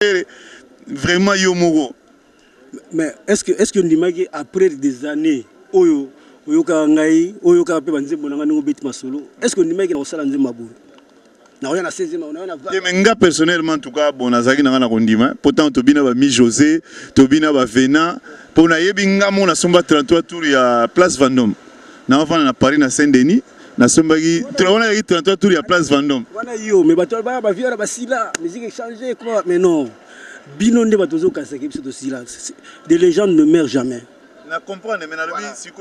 vraiment Yomoro. Mais est-ce que Ndimagi, après des années, Oyo Kangai, Oyo Kape Banzembo Nangano Bit Masolo, est-ce que Ndimagi a Salanze Mabou? Nga personnellement en tout cas bon nazaki nanga kondima pourtant tobina ba mi José tobina ba Vena pour na yebinga mo na somba 33 tours ya place Vendôme na avant na Paris na Saint-Denis na somba ki 33 tours ya place Vendôme wana yo mais bato ba viora ba sila musique changer quoi mais non bino nde bato zo kasaki biso to sila des légendes ne meurent jamais na comprendre mais na lobi siko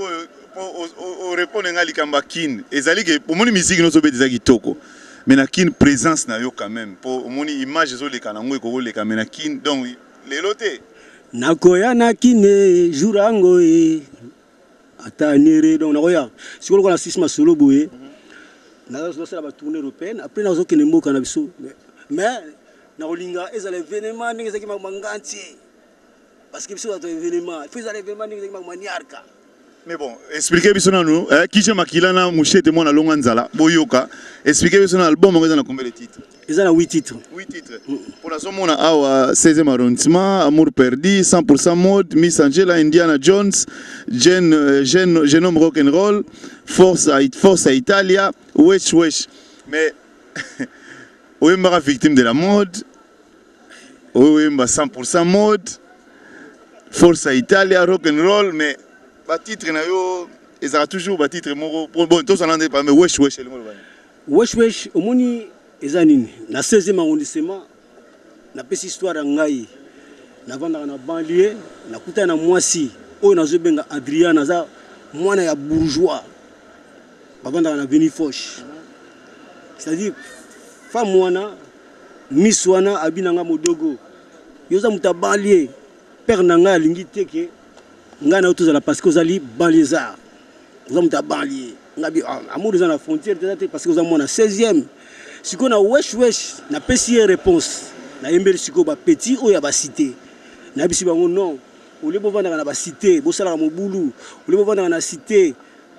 o répondre nga likamba kin ezali ke pour moni musique no so betisa kitoko. Mais na kin présence na yo quand même pour mon image zo le kanango ko le kamena kin donc les lotés nakoya na kine jurango e atanere donc nakoya si ko na 6 masolo boye na zo sala ba tournée européenne après na zo kene mboka na biso mais na olinga ezala événement ningi zaki manganti parce que biso ba événement faut ezala événement ningi zaki maniarka. Mais bon, expliquez bien nous, qui j'ai maquillé na mouchette moi na longanzala, boyoka. Expliquez bien l'album, on a combien de titres? Ils ont 8 titres. 8 titres. Pour la somme on a 16e arrondissement, Amour perdu, 100% mode, Miss Angela, Indiana Jones, Genome Rock'n'Roll, Force à Italia, Wesh Wesh. Mais oui, je suis victime de la mode. Oui, je suis 100% mode. Force à Italia, Rock'n'Roll, mais ba titre na yo ezara toujours ba titre moko bon to ça n'en pas mais wesh wesh le mot wesh wesh omoni ezanini na 16e arrondissement na pesi histoire ngai na vanda na banlieue na kuta na mwasi oyo nazo benga Adrien naza mwana ya bourgeois ba vanda na Veni Foch c'est-à-dire femme mwana miss wana abinanga modogo yoza muta banlieue père nanga lingi teke ngana autour parce que vous allez banlieusard vous avez banlieue ngabi amour dans la frontière parce que vous avez mon 16e si qu'on a wesh wesh na pesi réponse na yembeli siko ba petit o ya ba cité na bisi bango non o le bovanda na ba cité bo sala mobulu o le bovanda na cité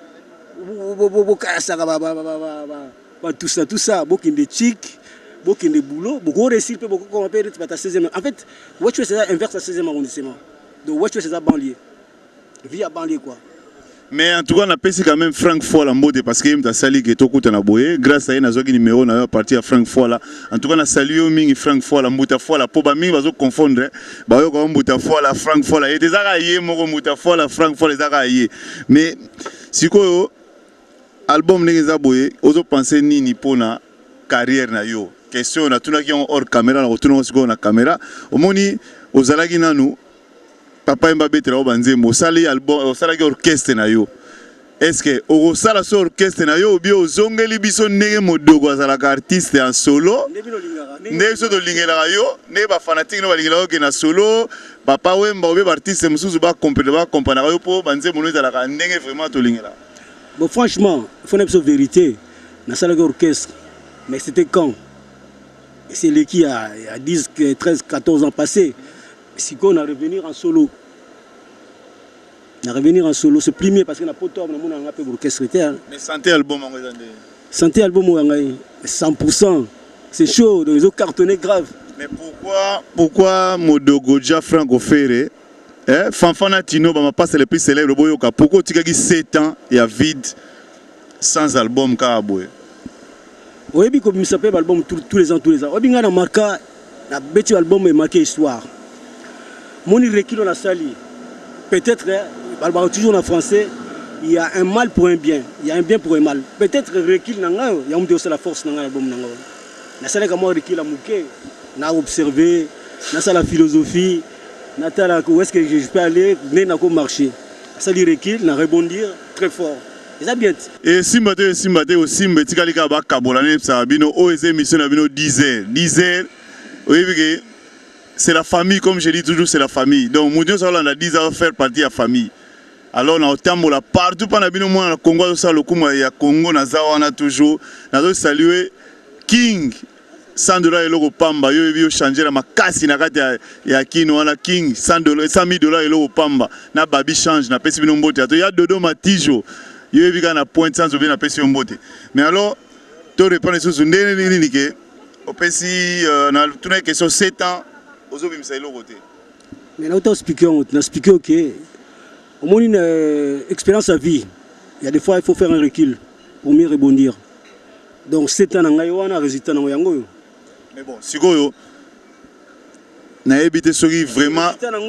bo kasa ba tout ça bo kinde chic bo kinde boulot bo go réussir pe bo ko compter tu ta 16e en fait wesh wesh c'est inverse à 16e arrondissement donc wesh wesh c'est la banlieue via banlieue quoi. Mais en tout cas on a passé quand même Francfort en mode parce que il a sali que tout coûte na boye grâce à une azoki numéro na parti à Francfort là en tout cas on a salué mingi Francfort la muta fois la poba mingi bazo confondre ba yo ko muta fois la Francfort là et des araye moko muta fois la Francfort les araye mais siko album n'eza boye ozo penser nini pona carrière na yo question na tuna ki hors caméra na retourner siko na caméra omoni ozalaki nanu papa mba betra obanzembo sali album osala ki orchestre na yo est-ce que o sala so orchestre na yo ou bien ozongeli biso ndenge modogo azala ka artiste en solo ndenge so to lingela yo ne ba fanatique no ba lingela ko na solo papa wemba obe artiste mususu ba comprendre yo po banzembo no ezala ka ndenge vraiment to lingela bon franchement il faut une vérité na sala orchestre mais c'était quand c'est les qui a 10 13 14 ans passés. Si on a revenir en solo, c'est plus mieux parce que n'a pas tort, on a un peu d'orchestre. Mais santé album, santé album, 100%, c'est chaud, ils ont cartonné grave. Mais pourquoi Modogo Dia Franco Ferré, Fanfana Tino, ma passe le plus célèbre, pourquoi tu as 7 ans et à vide sans album Karaboué? Oui, comme il s'appelle album tous les ans. Oui, on a marqué, la bête album est marqué histoire. Mon recul on a sali. Peut-être, toujours en français, il y a un mal pour un bien. Il y a un bien pour un mal. Peut-être recul, il y a aussi la force dans l'album. Na sali comme recul à mouké, na observé, na la philosophie, na tala où est-ce que je peux aller, na ko marcher. Sali recul, na rebondir très fort. C'est bien. Et Simbate aussi, Mbetika ba kabolane sabino o émission na bino 10h. Oui, c'est la famille, comme je dis toujours, c'est la famille. Donc, mon Dieu, ça on a 10 ans faire partie de la famille. Alors, on a autant de partout pendant le Congo, il y a Congo, on a toujours. On a salué King. $100 eloko pamba yo ebi changer na makasi na kati ya kino wana King $100 eloko pamba na babi change na pesi bino mbote to ya dodo matijo yo ebi kana point sans obi na pesi mbote mais alors to répondre sur ndene nini ke opesi na tuna question 7 ans ozobimisa eloko te. Mais là, on expliqué, ok. Au moins une expérience à vie. Il y a des fois, il faut faire un recul pour mieux rebondir. Donc, c'est un engagement, résultat dans yango. Mais bon, sikoyo, na évité soki vraiment.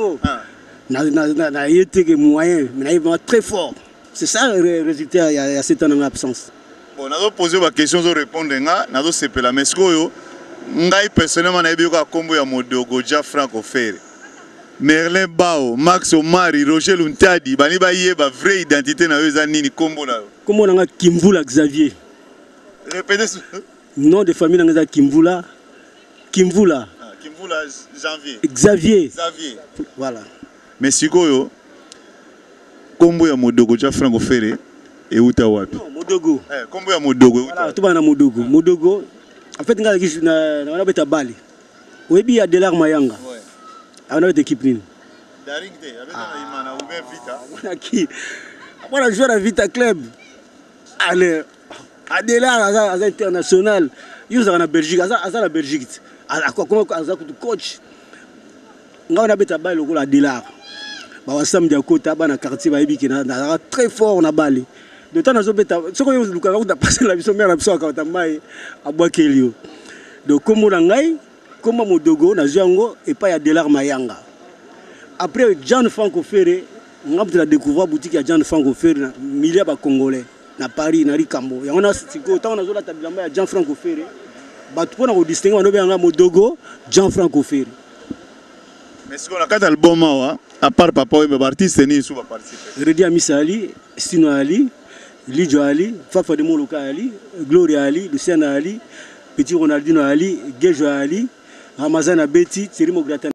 Na été moyen, mais na vraiment très fort. C'est ça le résultat. Il y a 7 ans en absence. Bon, nazo poser ma question, zo répondre nga, nazo sepela. Mais sikoyo, ngai personnellement na ebi ko kombo ya Modogo ja Franco Ferre. Merlin Bao, Max Omari, Roger Luntadi, bani ba yeba vraie identité na yo za nini kombo na yo. Comment on a Kimvula Xavier? Répétez ce nom de famille dans Kimvula. Kimvula. Ah, Kimvula Janvier. Xavier. Xavier. Voilà. Mais sikoyo kombo ya Modogo ja Franco Ferre et uta wapi? Non, Modogo. Kombo ya Modogo uta. Voilà, tout va na Modogo. Modogo. En fait, on a beta Bali. Webi a Delar Mayanga. Ouais. On a une équipe nini. Daring te, avec na imana ou bien Vita. On a qui? On a joué à Vita Club. Allez. À Delar à international. Ils sont en Belgique, à la Belgique. À quoi comment coach. On a beta Bali au la Delar. Ba wasam dia kota ba na quartier ba yebi kina na très fort na Bali. De temps nazo beta soko yo luka ko passer la biso mère na biso ka tamai abwakelio. Donc comme on ngai comme Modogo na Jango et pas ya Delar Mayanga. Après Jean Franco Ferre, on a découvert boutique ya Jean Franco Ferre milieu ba congolais na Paris na Rikambo. Ya on a siko tant on a zo la tabilamba ya Jean Franco Ferre. Ba tu pona ko distinguer on be Modogo Jean Franco Ferre. Mais ce qu'on a quand album à part papa et mes artistes ni sous participer. Redi Amisa Ali, Sino Ali, Lijo Ali, Fafa de Moloka Ali, Gloria Ali, Luciana Ali, Petit Ronaldinho Ali, Gejo Ali, Ramazana Betty, Thierry Mograta.